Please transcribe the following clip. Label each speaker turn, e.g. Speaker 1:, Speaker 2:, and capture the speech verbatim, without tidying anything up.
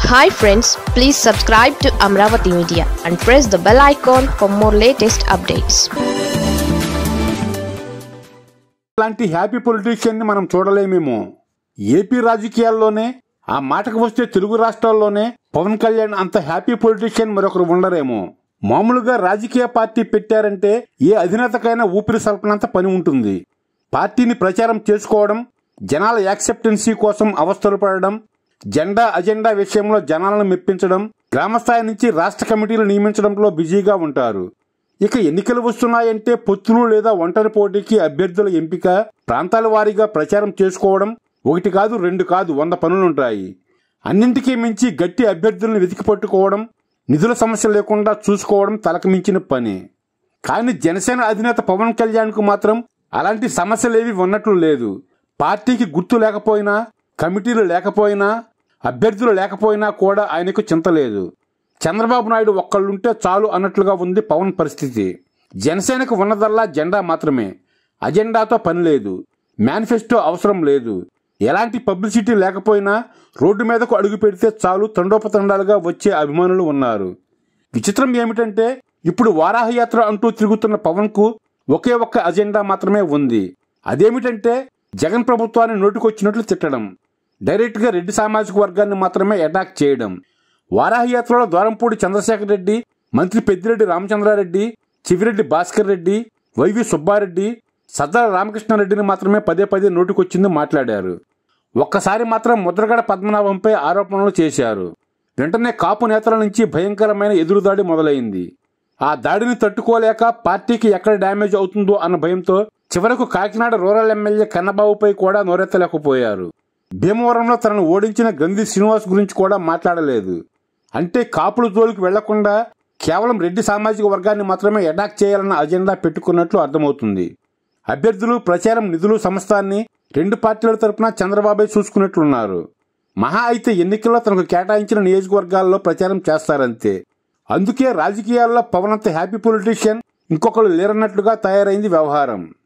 Speaker 1: Hi friends, please subscribe to Amaravathi Media and press the bell icon for more latest updates.
Speaker 2: అలాంటి happy politician ని మనం చూడలేమేమో. AP రాజకీయాల్లోనే ఆ మాటకు వస్తే తెలుగు రాష్ట్రాల్లోనే పవన్ కళ్యాణ్ అంత హ్యాపీ పొలిటీషియన్ మరొకరు ఉండరేమో. మామూలుగా రాజకీయ పార్టీ పెట్టారంటే ఏ అధినేతకైనా ఊపిరి సల్పనంత పని ఉంటుంది. పార్టీని ప్రచారం చేసుకోవడం, జనాల యాక్సెప్టెన్సీ కోసం అవస్థలు పడడం, జెండా అజెండా విషయంలో జనాలను మెప్పించడం, గ్రామస్థాయి నుంచి రాష్ట్ర కమిటీలు నియమించడంలో బిజీగా ఉంటారు. ఇక ఎన్నికలు వస్తున్నాయంటే పొత్తులు లేదా ఒంటరి పోటీకి అభ్యర్థుల ఎంపిక, ప్రాంతాల వారీగా ప్రచారం చేసుకోవడం, ఒకటి కాదు రెండు కాదు వంద పనులుంటాయి. అన్నింటికీ మించి గట్టి అభ్యర్థులను వెతికి పట్టుకోవడం, నిధుల సమస్య లేకుండా చూసుకోవడం తలకు మించిన పని. కానీ జనసేన అధినేత పవన్ కళ్యాణ్ కు మాత్రం అలాంటి సమస్యలేవి ఉన్నట్లు లేదు. పార్టీకి గుర్తు లేకపోయినా, కమిటీలు లేకపోయినా, అభ్యర్థులు లేకపోయినా కూడా ఆయనకు చింత లేదు. చంద్రబాబు నాయుడు ఒక్కళ్ళుంటే చాలు అన్నట్లుగా ఉంది పవన్ పరిస్థితి. జనసేనకు ఉన్నదల్లా జెండా మాత్రమే. అజెండాతో పని లేదు, మేనిఫెస్టో అవసరం లేదు. ఎలాంటి పబ్లిసిటీ లేకపోయినా రోడ్డు మీదకు అడుగు పెడితే చాలు తండోపతండాలుగా వచ్చే అభిమానులు ఉన్నారు. విచిత్రం ఏమిటంటే ఇప్పుడు వారాహయాత్ర అంటూ తిరుగుతున్న పవన్ కు ఒకే ఒక్క అజెండా మాత్రమే ఉంది. అదేమిటంటే జగన్ ప్రభుత్వాన్ని నోటికొచ్చినట్లు తిట్టడం, డైరెక్ట్ గా రెడ్డి సామాజిక వర్గాన్ని మాత్రమే అటాక్ చేయడం. వారాహయాత్రలో ద్వారంపూడి చంద్రశేఖర్ రెడ్డి, మంత్రి పెద్దిరెడ్డి రామచంద్రారెడ్డి, చివిరెడ్డి భాస్కర్ రెడ్డి, వైవి సుబ్బారెడ్డి, సద్దల రామకృష్ణారెడ్డిని మాత్రమే పదే పదే నోటికొచ్చింది మాట్లాడారు. ఒక్కసారి మాత్రం ముద్రగడ పద్మనాభంపై ఆరోపణలు చేశారు. వెంటనే కాపు నేతల నుంచి భయంకరమైన ఎదురుదాడి మొదలైంది. ఆ దాడిని తట్టుకోలేక పార్టీకి ఎక్కడ డ్యామేజ్ అవుతుందో అన్న భయంతో చివరకు కాకినాడ రూరల్ ఎమ్మెల్యే కన్నబాబుపై కూడా నోరెత్తలేకపోయారు. భీమవరంలో తనను ఓడించిన గంధి శ్రీనివాస్ గురించి కూడా మాట్లాడలేదు. అంటే కాపుల జోలికి వెళ్లకుండా కేవలం రెడ్డి సామాజిక వర్గాన్ని మాత్రమే అటాక్ చేయాలన్న అజెండా పెట్టుకున్నట్లు అర్థమవుతుంది. అభ్యర్థులు, ప్రచారం, నిధులు సమస్తాన్ని రెండు పార్టీల తరపున చంద్రబాబే చూసుకున్నట్లున్నారు. మహా అయితే ఎన్నికల్లో తనకు కేటాయించిన నియోజకవర్గాల్లో ప్రచారం చేస్తారంతే. అందుకే రాజకీయాల్లో పవన్ అంత హ్యాపీ పొలిటీషియన్ ఇంకొకరు లేరన్నట్లుగా తయారైంది వ్యవహారం.